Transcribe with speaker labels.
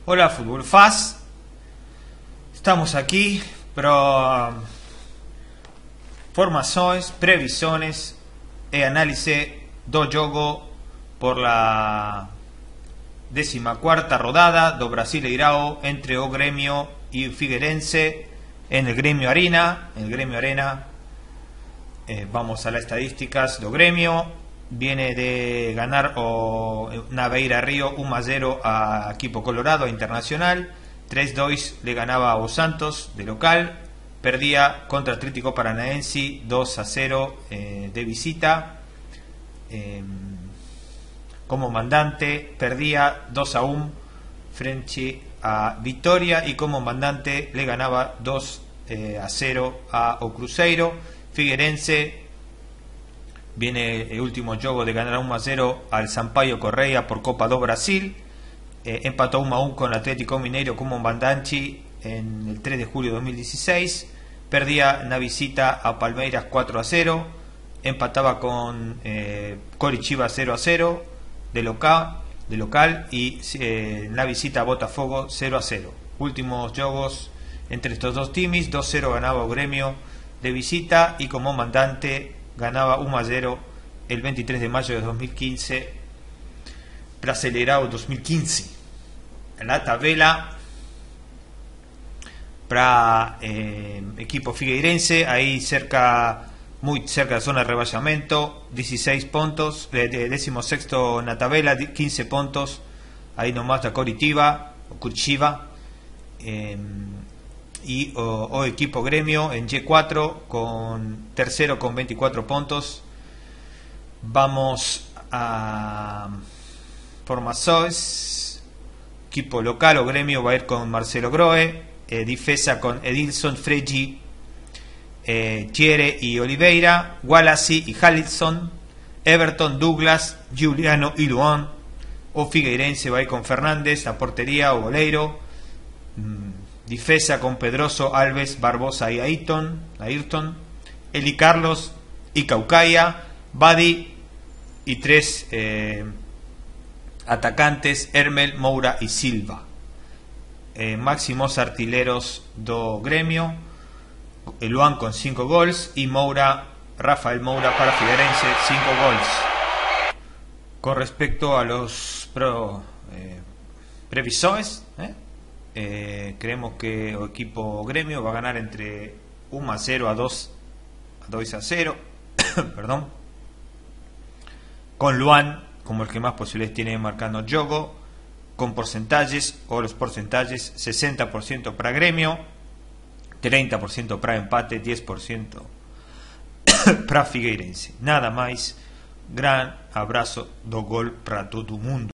Speaker 1: Hola Fútbol Faz, estamos aqui para formações, previsões e análise do jogo por la 14ª rodada do Brasileirão entre o Grêmio e o Figueirense en el Grêmio Arena. Vamos a las estadísticas do Grêmio. Viene de ganar na Beira Río 1-0 a equipo colorado, a Internacional. 3-2 le ganaba a Santos de local. Perdía contra Atlético Paranaense 2-0 de visita. Como mandante perdía 2-1 frente a Vitória y como mandante le ganaba 2-0 a o Cruzeiro. Figueirense viene el último juego de ganar 1-0 al Sampaio Correia por Copa do Brasil. Empató 1-1 con Atlético Mineiro como mandante en el 3 de julio de 2016. Perdía en la visita a Palmeiras 4-0. Empataba con Coritiba 0-0 de local y en la visita a Botafogo 0-0. Últimos juegos entre estos dos times: 2-0 ganaba o Grêmio de visita y como mandante ganaba 1-0 el 23 de mayo de 2015, Brasileirão 2015. En la tabla para equipo figueirense, ahí muy cerca de la zona de rebaixamento, 16 puntos, 16º en la tabla, 15 puntos, ahí nomás da Curitiba, y o equipo Grêmio en G4 con tercero con 24 puntos. Vamos a formações. Equipo local o Grêmio va a ir con Marcelo Grohe, defensa con Edilson, Fregi, Thierry y Oliveira, Wallace y Halisson, Everton, Douglas, Juliano y Luan. O Figueirense va a ir con Fernández, la portería o goleiro. Defensa con Pedroso, Alves, Barbosa y Ayrton, Eli Carlos y Caucaia, Badi y 3 atacantes, Hermel, Moura y Silva. Máximos artilleros do Grêmio, Luan con 5 gols y Rafael Moura para Figueirense 5 gols. Con respecto a los previsores, creemos que el equipo Grêmio va a ganar entre 1-0 a 2-0 perdón, con Luan como el que más posibilidades tiene marcando el juego, con porcentajes o los porcentajes: 60% para Grêmio, 30% para empate, 10% para Figueirense. Nada más. Gran abrazo do gol para todo mundo.